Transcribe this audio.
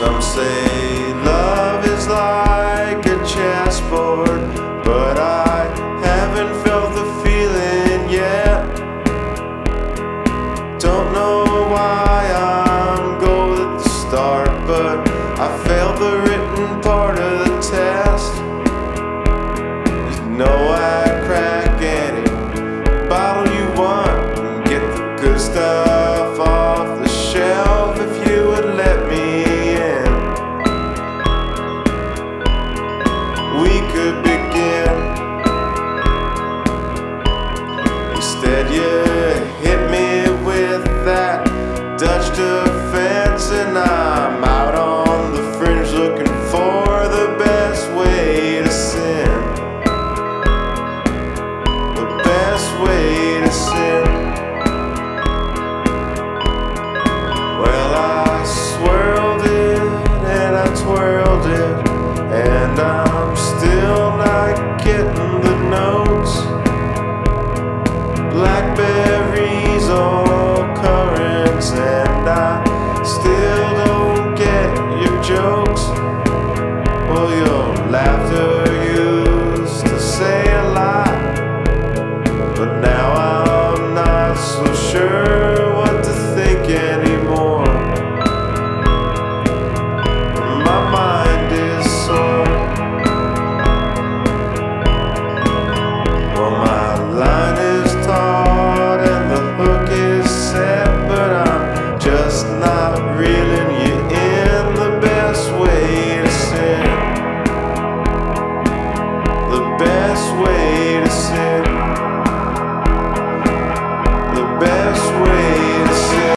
Some say love is like a chessboard, but I haven't felt the feeling yet. Don't know why I'm gold at the start, but I failed the written part of the test. There's no I crack any bottle you want and get the good stuff off the shelf if you would let me in. We could begin. Instead you hit me with that Dutch defense, and I'm out on the fringe looking for the best way to sin. The best way to sin. Well, I swirled it and I twirled it, and I'm still not getting the notes. Blackberries all currants, and I still don't